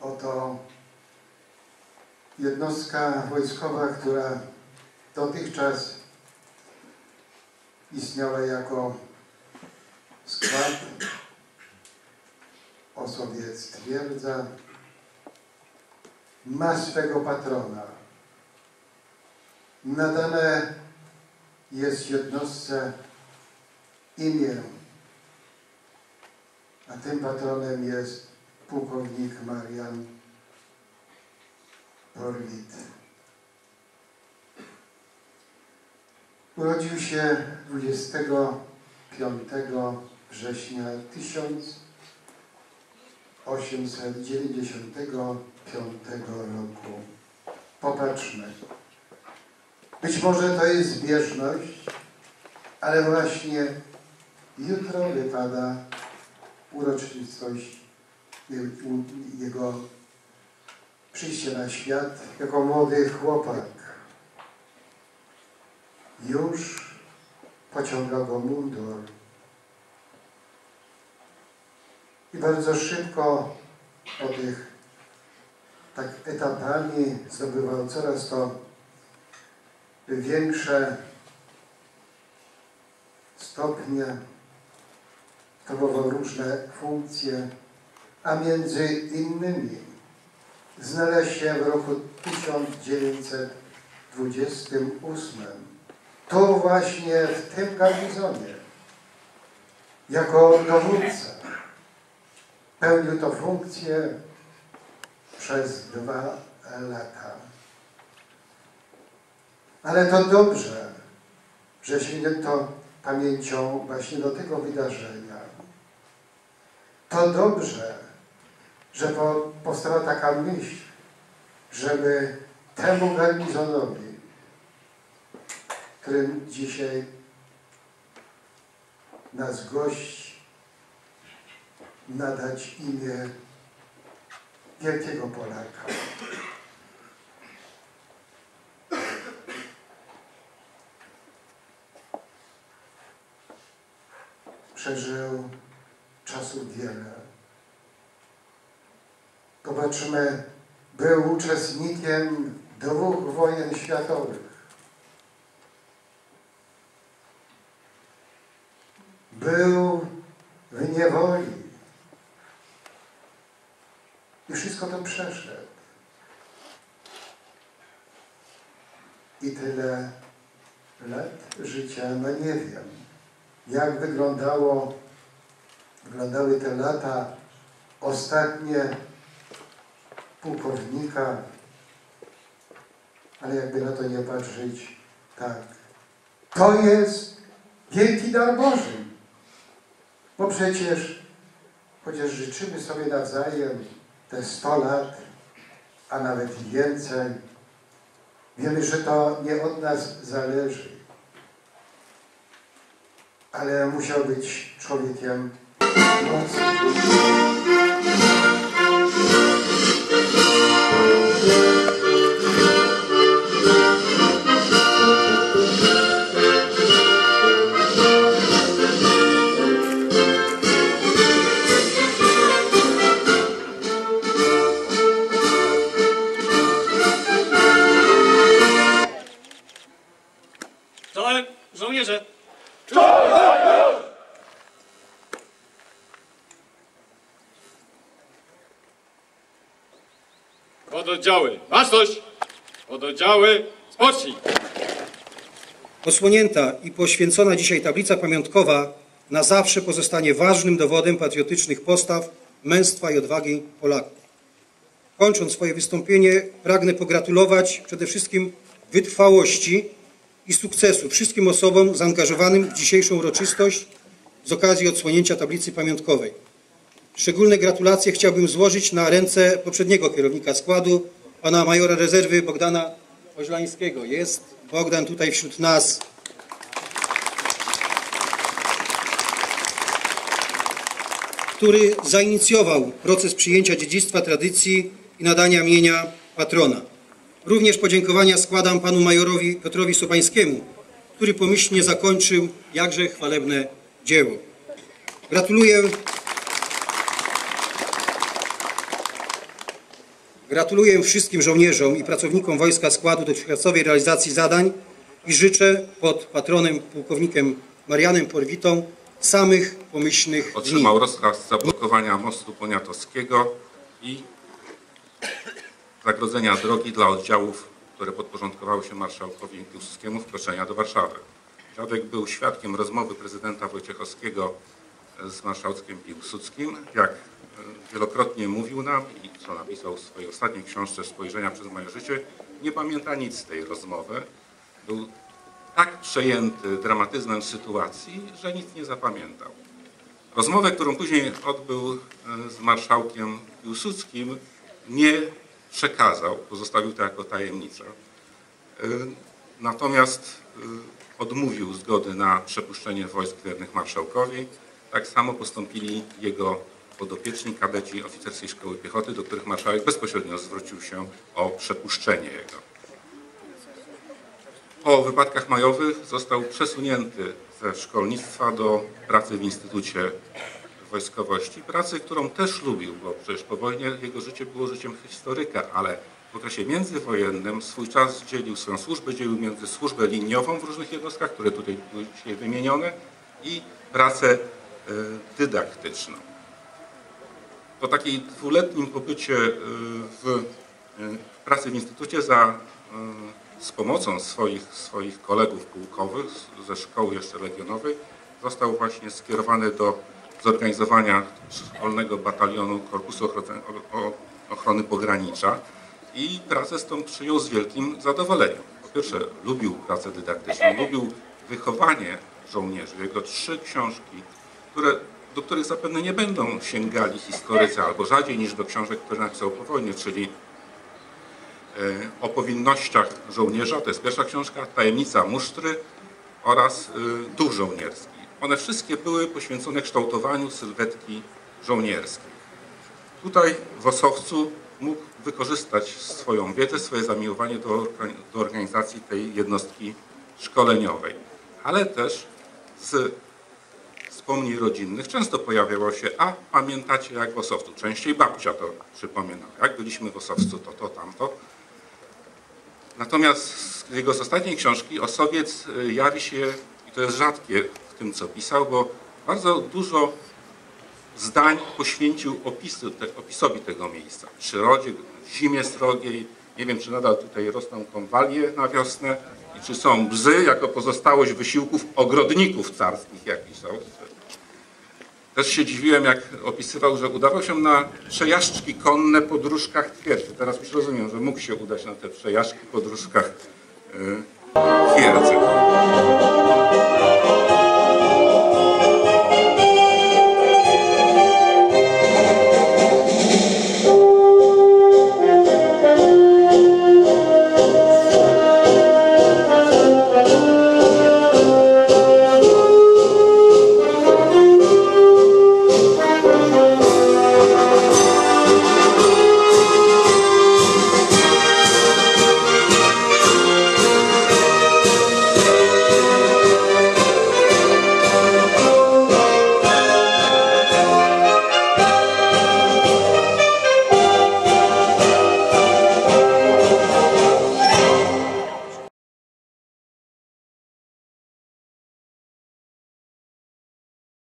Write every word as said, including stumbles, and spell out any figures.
Oto jednostka wojskowa, która dotychczas istniała jako skład, o sobie stwierdza, ma swego patrona. Nadane jest jednostce imię, a tym patronem jest pułkownik Marian Porwit. Urodził się dwudziestego piątego września tysiąc osiemset dziewięćdziesiątego piątego roku. Popatrzmy. Być może to jest zbieżność, ale właśnie jutro wypada uroczystość jego przyjścia na świat jako młody chłopak. Już pociągał go mundur. I bardzo szybko po tych tak etapami zdobywał coraz to większe stopnie, sprawował różne funkcje, a między innymi znalazł się w roku tysiąc dziewięćset dwudziestym ósmym. To właśnie w tym garnizonie jako dowódca pełnił to funkcję przez dwa lata. Ale to dobrze, że sięgnięto pamięcią właśnie do tego wydarzenia. To dobrze, że powstała taka myśl, żeby temu garnizonowi, którym dzisiaj nas gości, nadać imię wielkiego Polaka. Przeżył czasów wiele. Zobaczymy, był uczestnikiem dwóch wojen światowych. Był w niewoli. I wszystko to przeszedł. I tyle lat życia, no nie wiem, jak wyglądało, wyglądały te lata ostatnie pułkownika, ale jakby na to nie patrzeć, tak. To jest wielki dar Boży. Bo przecież, chociaż życzymy sobie nawzajem te sto lat, a nawet więcej, wiemy, że to nie od nas zależy. Ale musiał być człowiekiem mocnym. Czołem, żołnierze! Pododdziały, baczność! Pododdziały, spocznij! Osłonięta i poświęcona dzisiaj tablica pamiątkowa na zawsze pozostanie ważnym dowodem patriotycznych postaw, męstwa i odwagi Polaków. Kończąc swoje wystąpienie, pragnę pogratulować przede wszystkim wytrwałości i sukcesu wszystkim osobom zaangażowanym w dzisiejszą uroczystość z okazji odsłonięcia tablicy pamiątkowej. Szczególne gratulacje chciałbym złożyć na ręce poprzedniego kierownika składu, pana majora rezerwy Bogdana Oźlańskiego. Jest Bogdan tutaj wśród nas. Który zainicjował proces przyjęcia dziedzictwa tradycji i nadania mienia patrona. Również podziękowania składam panu majorowi Piotrowi Sobańskiemu, który pomyślnie zakończył jakże chwalebne dzieło. Gratuluję Gratuluję wszystkim żołnierzom i pracownikom Wojska Składu dotychczasowej realizacji zadań i życzę pod patronem pułkownikiem Marianem Porwitą samych pomyślnych dni. Otrzymał rozkaz zablokowania mostu poniatowskiego i zagrodzenia drogi dla oddziałów, które podporządkowały się marszałkowi Piłsudskiemu, wkroczenia do Warszawy. Dziadek był świadkiem rozmowy prezydenta Wojciechowskiego z marszałkiem Piłsudskim. Jak wielokrotnie mówił nam i co napisał w swojej ostatniej książce Spojrzenia przez moje życie, nie pamięta nic z tej rozmowy. Był tak przejęty dramatyzmem sytuacji, że nic nie zapamiętał. Rozmowę, którą później odbył z marszałkiem Piłsudskim, nie przekazał, pozostawił to jako tajemnicę. Natomiast odmówił zgody na przepuszczenie wojsk wiernych marszałkowi. Tak samo postąpili jego podopieczni kadeci Oficerskiej Szkoły Piechoty, do których marszałek bezpośrednio zwrócił się o przepuszczenie jego. Po wypadkach majowych został przesunięty ze szkolnictwa do pracy w Instytucie Wojskowości. Pracy, którą też lubił, bo przecież po wojnie jego życie było życiem historyka, ale w okresie międzywojennym swój czas dzielił, swoją służbę dzielił między służbę liniową w różnych jednostkach, które tutaj były dzisiaj wymienione, i pracę dydaktyczną. Po takiej dwuletnim pobycie w pracy w Instytucie za, z pomocą swoich, swoich kolegów pułkowych ze szkoły jeszcze legionowej został właśnie skierowany do zorganizowania szkolnego batalionu Korpusu Ochrony Pogranicza i pracę z tą przyjął z wielkim zadowoleniem. Po pierwsze, lubił pracę dydaktyczną, lubił wychowanie żołnierzy. Jego trzy książki, które, do których zapewne nie będą sięgali historycy, albo rzadziej niż do książek, które napisał po wojnie, czyli o powinnościach żołnierza, to jest pierwsza książka, Tajemnica musztry oraz Duch żołnierski. One wszystkie były poświęcone kształtowaniu sylwetki żołnierskiej. Tutaj w Ossowcu mógł wykorzystać swoją wiedzę, swoje zamiłowanie do, do organizacji tej jednostki szkoleniowej. Ale też z wspomnień rodzinnych często pojawiało się: a pamiętacie jak w Ossowcu? Częściej babcia to przypominała. Jak byliśmy w Ossowcu, to to, tamto. Natomiast z jego z ostatniej książki Ossowiec jawi się, i to jest rzadkie w tym, co pisał, bo bardzo dużo zdań poświęcił opisu, te, opisowi tego miejsca. Przyrodzie, zimie srogiej. Nie wiem, czy nadal tutaj rosną konwalie na wiosnę i czy są bzy jako pozostałość wysiłków ogrodników carskich, jak pisał. Też się dziwiłem, jak opisywał, że udawał się na przejażdżki konne po dróżkach twierdzy. Teraz już rozumiem, że mógł się udać na te przejażdżki po dróżkach yy, twierdzy.